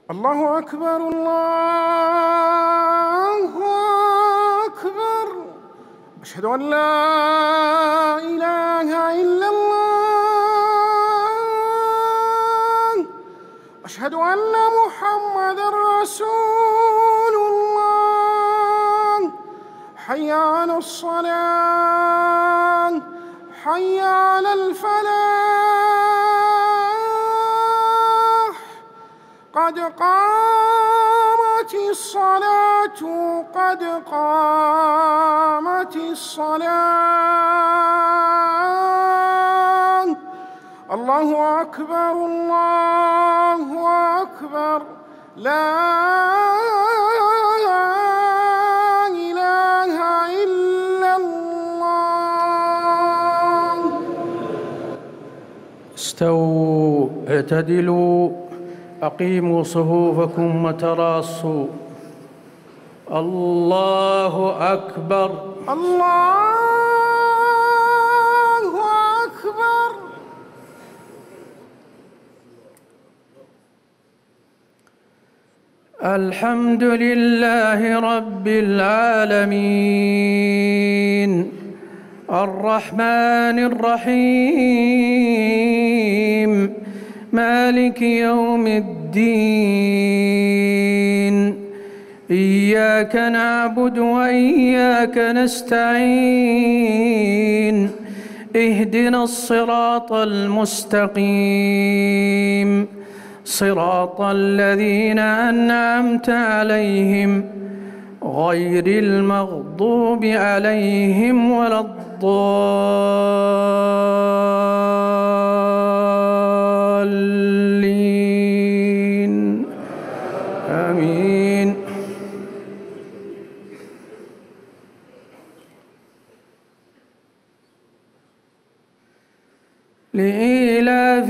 الله أكبر الله أكبر. أشهد أن لا إله إلا الله. أشهد أن محمدًا رسول الله. حي على الصلاة، حي على الفلاح، قد قامت الصلاة، قد قامت الصلاة. الله أكبر الله أكبر. لا إله إلا الله. استووا اعتدلوا أقيموا صفوفكم وتراصوا. الله أكبر الله أكبر. الحمد لله رب العالمين الرحمن الرحيم مالك يوم الدين. إياك نعبد وإياك نستعين. اهدنا الصراط المستقيم صراط الذين أنعمت عليهم غير المغضوب عليهم ولا الضالين. آمين. لإيلاف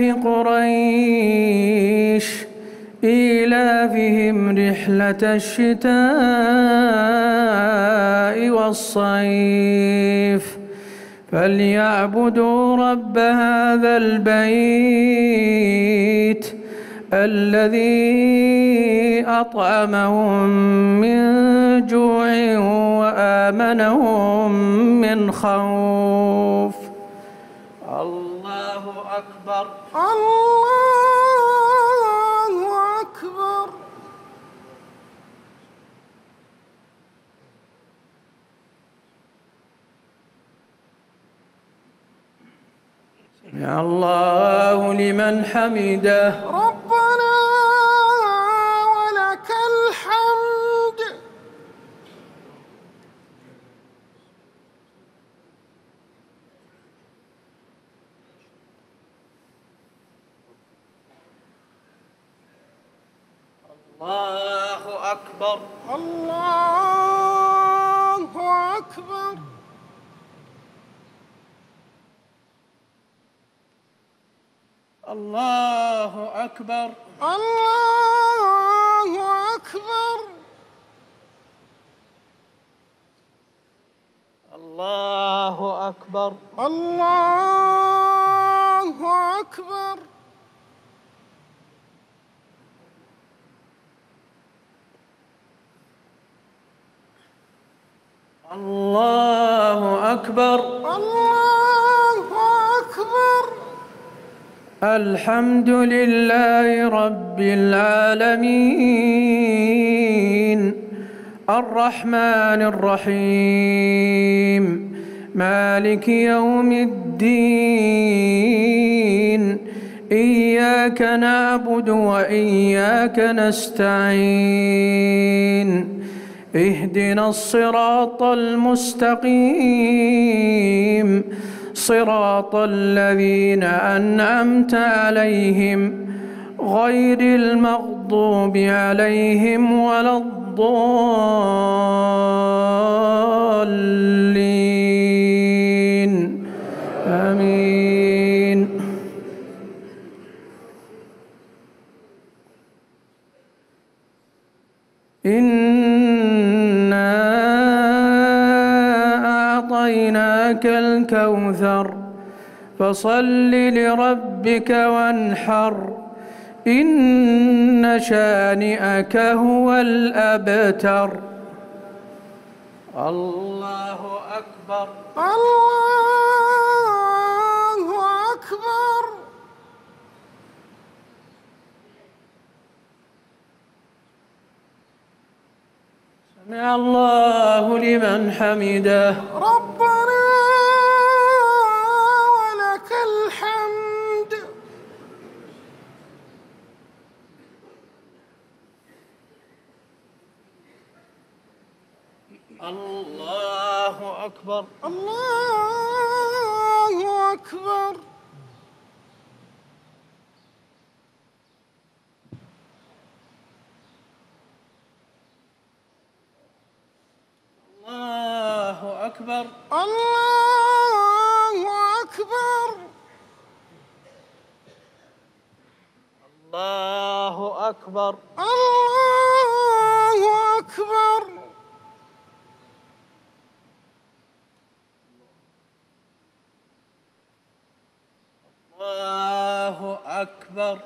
قريش إيلافهم رحلة الشتاء والصيف فليعبدوا رب هذا البيت الذي أطعمهم من جوع وآمنهم من خوف. الله أكبر الله أكبر. سمع الله لمن حمده. ربنا ولك الحمد. الله أكبر الله أكبر. الله أكبر الله أكبر. الله أكبر الله أكبر. الله أكبر الله أكبر. الحمد لله رب العالمين الرحمن الرحيم مالك يوم الدين. إياك نعبد وإياك نستعين. اهدنا الصراط المستقيم صراط الذين أنعمت عليهم غير المغضوب عليهم ولا الضالين. آمين. إنا أعطيناك الكوثر فصل لربك وانحر إن شانئك هو الأبتر. الله أكبر. الله أكبر. سمع الله لمن حمده. ربنا ولك الحمد. الله أكبر. الله أكبر. الله أكبر. الله أكبر. الله أكبر. الله أكبر. الله أكبر.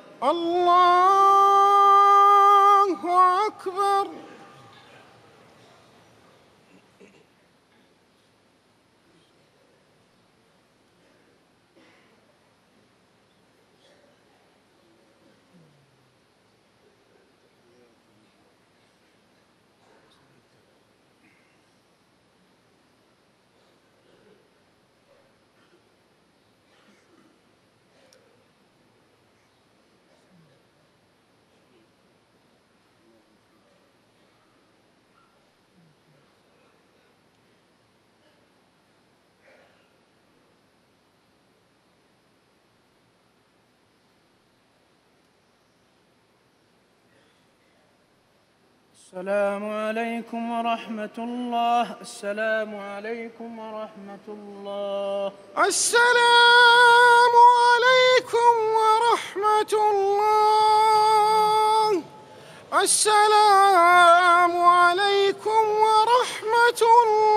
الله أكبر. السلام عليكم ورحمة الله. السلام عليكم ورحمة الله. السلام عليكم ورحمة الله. السلام عليكم ورحمة الله.